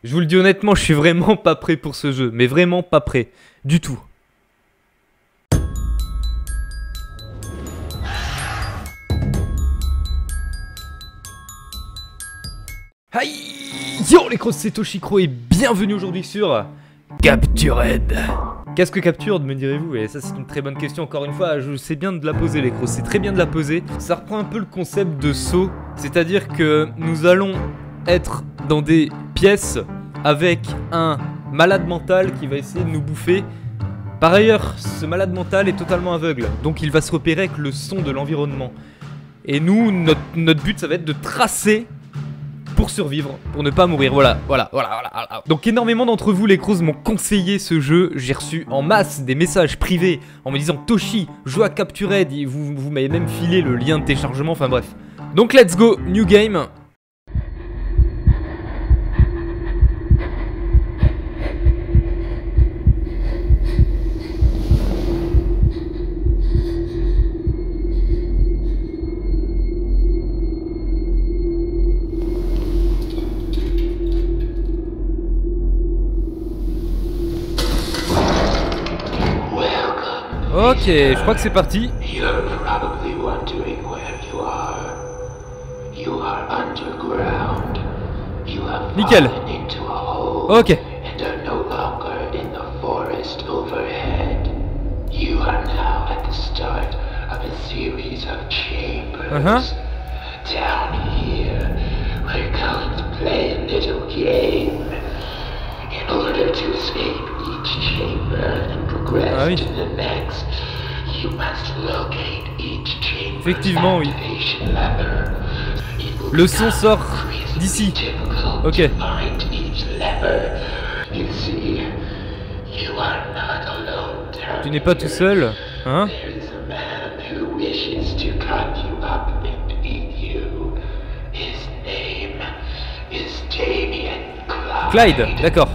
Je vous le dis honnêtement, je suis vraiment pas prêt pour ce jeu. Mais vraiment pas prêt. Du tout. Aïe. Yo les crosses, c'est Toshikro et bienvenue aujourd'hui sur Captured. Qu'est-ce que Captured, me direz-vous? Et ça c'est une très bonne question, encore une fois, je sais bien de la poser les crosses, c'est très bien de la poser. Ça reprend un peu le concept de saut, c'est-à-dire que nous allons être dans des pièces avec un malade mental qui va essayer de nous bouffer. Par ailleurs, ce malade mental est totalement aveugle, donc il va se repérer avec le son de l'environnement. Et nous, notre but ça va être de tracer pour survivre, pour ne pas mourir, voilà. Donc énormément d'entre vous les crows m'ont conseillé ce jeu. J'ai reçu en masse des messages privés en me disant Toshi, joue à Captured, vous m'avez même filé le lien de téléchargement, enfin bref. Donc let's go, new game. Ok, je crois que c'est parti. Nickel. Ok. Ah oui. Effectivement, oui. Le son sort d'ici. Ok. Tu n'es pas tout seul, hein? Clyde, d'accord.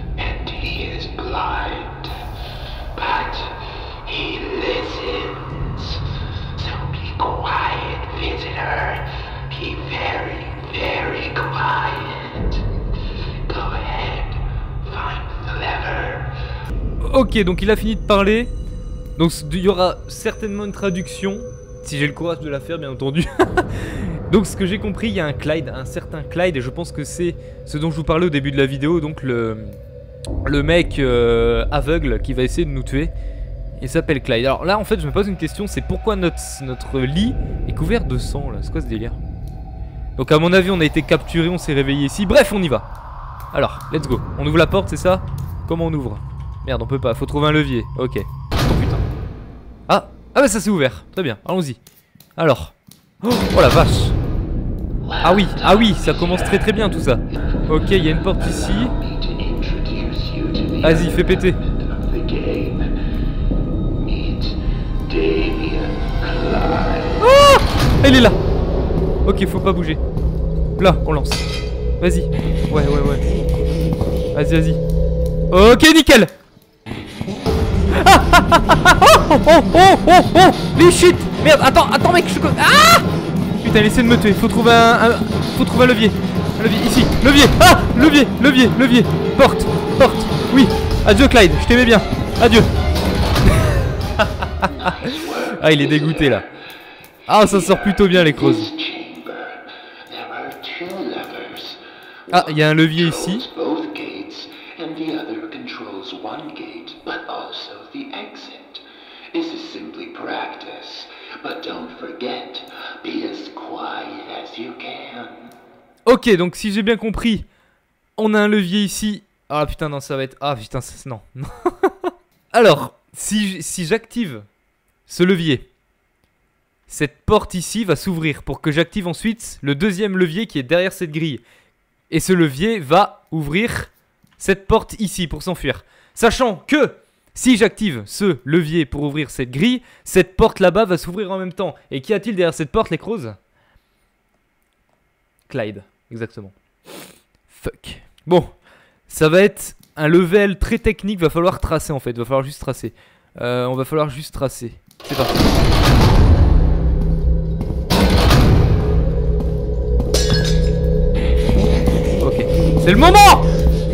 Ok, donc il a fini de parler. Donc il y aura certainement une traduction, si j'ai le courage de la faire bien entendu. Donc ce que j'ai compris, il y a un Clyde, un certain Clyde, et je pense que c'est ce dont je vous parlais au début de la vidéo. Donc le mec aveugle qui va essayer de nous tuer. Il s'appelle Clyde. Alors là en fait je me pose une question, c'est pourquoi notre lit est couvert de sang là? C'est quoi ce délire? Donc à mon avis on a été capturé, on s'est réveillé ici. Bref, on y va. Alors, let's go. On ouvre la porte, c'est ça? Comment on ouvre? Merde, on peut pas, faut trouver un levier. Ok. Oh putain. Ah bah ça s'est ouvert. Très bien, allons-y. Alors. Oh la vache. Ah oui, ça commence très très bien tout ça. Ok, il y a une porte ici. Vas-y, fais péter. Oh, elle est là. Ok, faut pas bouger. Là, on lance. Vas-y. Ouais. Vas-y. Ok, nickel. Oh les shit. Merde, attends mec, ah putain, il essaie de me tuer. Faut trouver un levier. Un levier, ici. Levier. Ah, levier. Porte. Oui. Adieu Clyde, je t'aimais bien. Adieu. Ah, il est dégoûté là. Ah, ça sort plutôt bien les crows. Ah, il y a un levier ici. Ok, donc si j'ai bien compris, on a un levier ici. Ah putain, non, ça va être... Ah putain, non. Alors, si j'active ce levier, cette porte ici va s'ouvrir pour que j'active ensuite le deuxième levier qui est derrière cette grille. Et ce levier va ouvrir cette porte ici pour s'enfuir. Sachant que si j'active ce levier pour ouvrir cette grille, cette porte là-bas va s'ouvrir en même temps. Et qu'y a-t-il derrière cette porte, les crows? Clyde, exactement. Fuck. Bon, ça va être un level très technique, va falloir tracer en fait, va falloir juste tracer. On va falloir juste tracer. C'est parti. Ok, c'est le moment.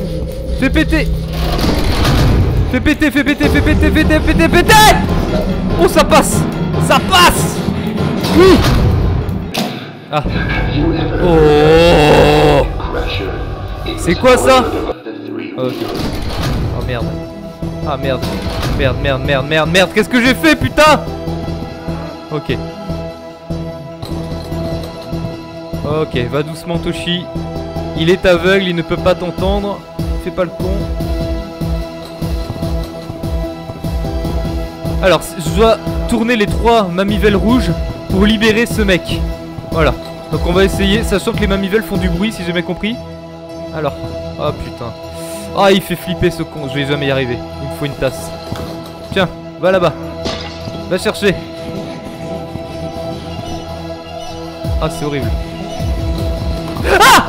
Fais péter. Fais péter, fais péter, fais péter, fais péter, péter, péter. Oh, ça passe. Ça passe. Oui. Ah. Oh. C'est quoi ça? Ok. Oh merde. Ah merde. Merde, merde, merde, merde, merde. Qu'est-ce que j'ai fait, putain? Ok. Ok, va doucement Toshi. Il est aveugle, il ne peut pas t'entendre. Fais pas le con. Alors, je dois tourner les 3 mamivelles rouges pour libérer ce mec. Voilà. Donc on va essayer, sachant que les mamivelles font du bruit, si j'ai bien compris. Alors. Oh putain. Ah, il fait flipper ce con, je vais jamais y arriver. Il me faut une tasse. Tiens, va là-bas. Va chercher. Ah, c'est horrible. Ah!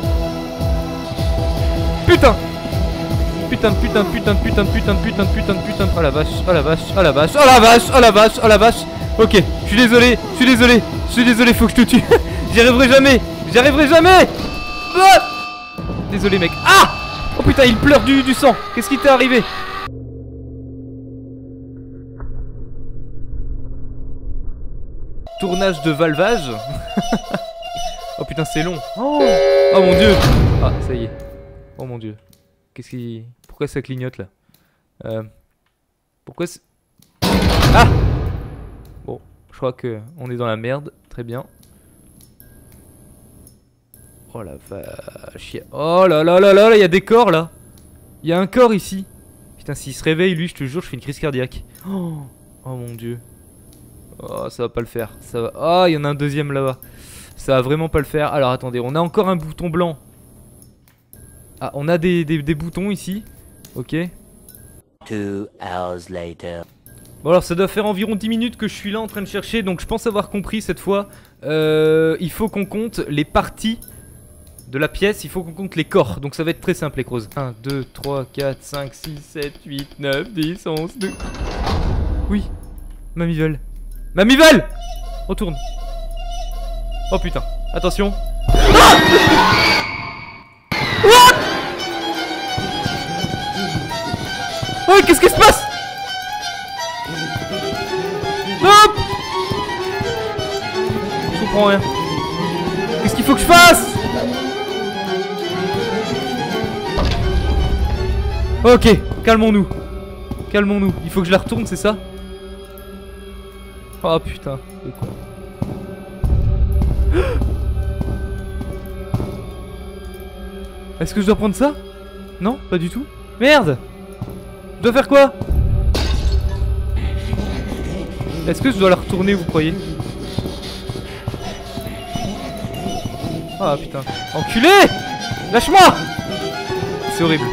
Putain! Putain, putain, putain, putain, putain, putain, putain, putain. Oh la vache, oh la vache, oh la vache, oh la vache, oh la vache, oh la vache. Ok, je suis désolé, je suis désolé, je suis désolé, faut que je te tue. J'y arriverai jamais, j'y arriverai jamais. Ah! Désolé mec. Ah! Oh putain, il pleure du sang. Qu'est-ce qui t'est arrivé? Tournage de valvage. Oh putain, c'est long. Oh mon dieu. Ah, ça y est. Oh mon dieu. Qu'est-ce qui... Pourquoi ça clignote là? Pourquoi c'est... Ah! Bon, je crois que on est dans la merde. Très bien. Oh la vache. Oh là là là là là, il y a des corps là. Il y a un corps ici. Putain, s'il se réveille, lui, je te jure, je fais une crise cardiaque. Oh mon dieu. Oh, ça va pas le faire. Ça va... Oh, il y en a un deuxième là-bas. Ça va vraiment pas le faire. Alors attendez, on a encore un bouton blanc. Ah, on a des boutons ici. Ok. 2 hours later. Bon alors ça doit faire environ 10 minutes que je suis là en train de chercher. Donc je pense avoir compris cette fois. Il faut qu'on compte les parties de la pièce. Il faut qu'on compte les corps. Donc ça va être très simple les crozes. 1, 2, 3, 4, 5, 6, 7, 8, 9, 10, 11, 2. Oui. Mamivelle. Mamivelle! Retourne. Oh putain. Attention. Ah! What? Oh, qu'est-ce qui se passe? Hop! Je comprends rien. Qu'est-ce qu'il faut que je fasse? Ok, calmons-nous. Calmons-nous. Il faut que je la retourne, c'est ça? Oh putain, c'est con. Est-ce que je dois prendre ça? Non, pas du tout. Merde! Je dois faire quoi? Est-ce que je dois la retourner, vous croyez? Ah putain. Enculé! Lâche-moi! C'est horrible.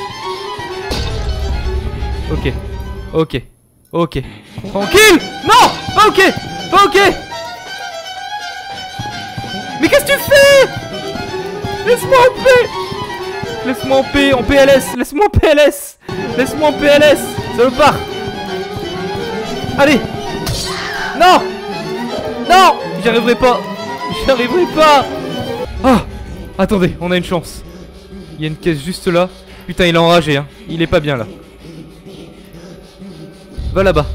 Ok. Ok. Ok. Tranquille! Non! Pas ok! Pas ok! Mais qu'est-ce que tu fais? Laisse-moi en paix! Laisse-moi en paix, en PLS! Laisse-moi en PLS! Laisse-moi en PLS! Salopard! Allez! Non! Non! J'y arriverai pas! J'y arriverai pas! Ah! Attendez, on a une chance. Il y a une caisse juste là. Putain, il est enragé, hein. Il est pas bien là. Va là-bas.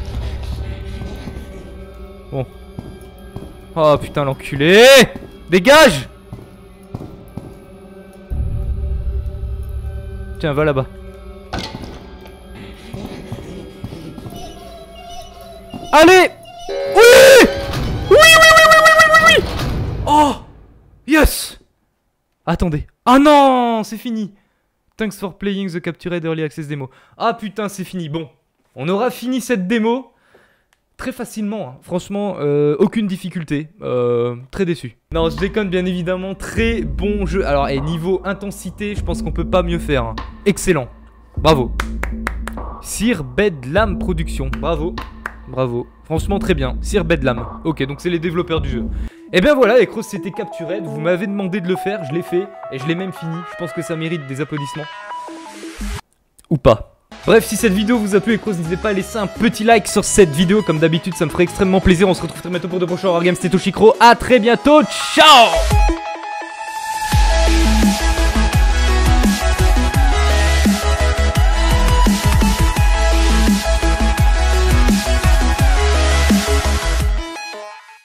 Bon. Oh putain, l'enculé! Dégage! Tiens, va là-bas. Allez! Oui! Oui, oui, oui, oui, oui, oui, oui! Oh! Yes! Attendez. Ah non! C'est fini. Thanks for playing the Captured Early Access Demo. Ah putain, c'est fini. Bon. On aura fini cette démo très facilement, hein. Franchement, aucune difficulté, très déçu. Non, je déconne bien évidemment, très bon jeu. Alors, niveau intensité, je pense qu'on peut pas mieux faire, hein. Excellent, bravo. Sir Bedlam Production, bravo, bravo. Franchement, très bien, Sir Bedlam. Ok, donc c'est les développeurs du jeu. Et bien voilà, les cross, c'était Captured. Vous m'avez demandé de le faire, je l'ai fait, et je l'ai même fini. Je pense que ça mérite des applaudissements. Ou pas. Bref, si cette vidéo vous a plu, les cross, n'hésitez pas à laisser un petit like sur cette vidéo. Comme d'habitude, ça me ferait extrêmement plaisir. On se retrouve très bientôt pour de prochains War Games. C'était Toshicro. À très bientôt. Ciao!